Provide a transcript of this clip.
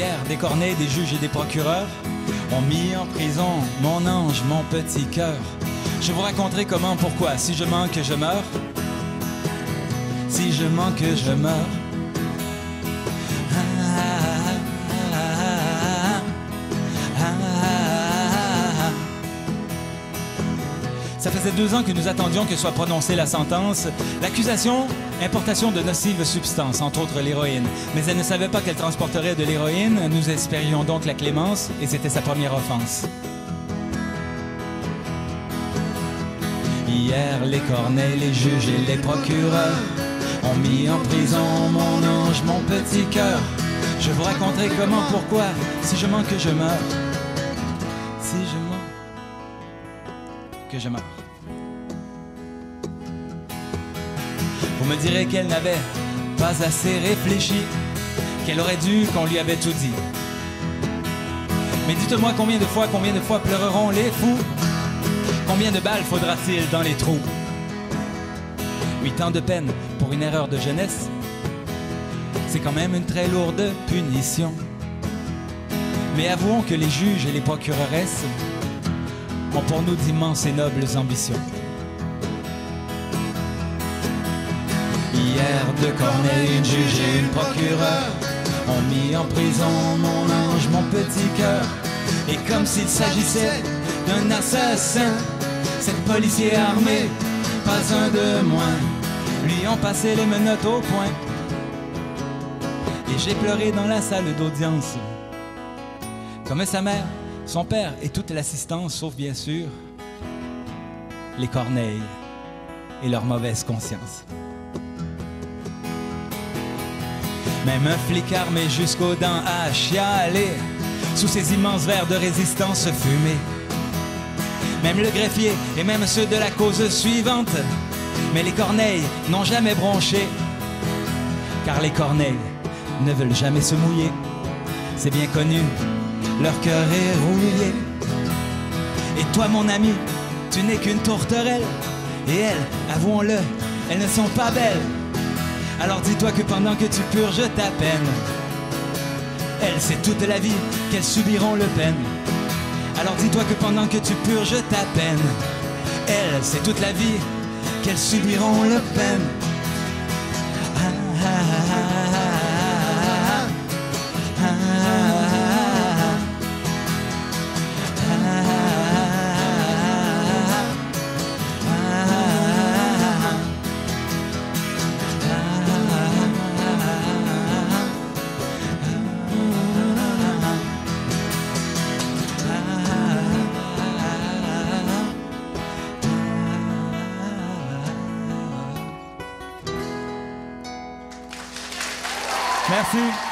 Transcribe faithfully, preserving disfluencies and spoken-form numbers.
Hier, des corneilles, des juges et des procureurs ont mis en prison mon ange, mon petit cœur. Je vous raconterai comment, pourquoi. Si je manque, je meurs. Si je manque, je meurs. Ça faisait deux ans que nous attendions que soit prononcée la sentence. L'accusation, importation de nocives substances, entre autres l'héroïne. Mais elle ne savait pas qu'elle transporterait de l'héroïne. Nous espérions donc la clémence, et c'était sa première offense. Hier, les corneilles, les juges et les procureurs ont mis en prison mon ange, mon petit cœur. Je vous raconterai comment, pourquoi. Si je manque, je meurs. Si je manque, que je meurs. Vous me direz qu'elle n'avait pas assez réfléchi, qu'elle aurait dû qu'on lui avait tout dit. Mais dites-moi combien de fois, combien de fois pleureront les fous? Combien de balles faudra-t-il dans les trous? Huit ans de peine pour une erreur de jeunesse, c'est quand même une très lourde punition. Mais avouons que les juges et les procureresses ont pour nous d'immenses et nobles ambitions. Hier, deux corneilles, une juge et une procureure ont mis en prison mon ange, mon petit cœur. Et comme s'il s'agissait d'un assassin, cette policier armé, pas un de moins, lui ont passé les menottes au poing. Et j'ai pleuré dans la salle d'audience, comme sa mère, son père et toute l'assistance, sauf bien sûr les corneilles et leur mauvaise conscience. Même un flic armé jusqu'aux dents a chialé sous ces immenses verres de résistance fumée. Même le greffier et même ceux de la cause suivante. Mais les corneilles n'ont jamais bronché, car les corneilles ne veulent jamais se mouiller. C'est bien connu, leur cœur est rouillé. Et toi mon ami, tu n'es qu'une tourterelle. Et elles, avouons-le, elles ne sont pas belles. Alors dis-toi que pendant que tu purges ta peine, elles, c'est toute la vie qu'elles subiront le peine. Alors dis-toi que pendant que tu purges ta peine, elles, c'est toute la vie qu'elles subiront le peine. Ah, ah, ah, ah, ah, merci.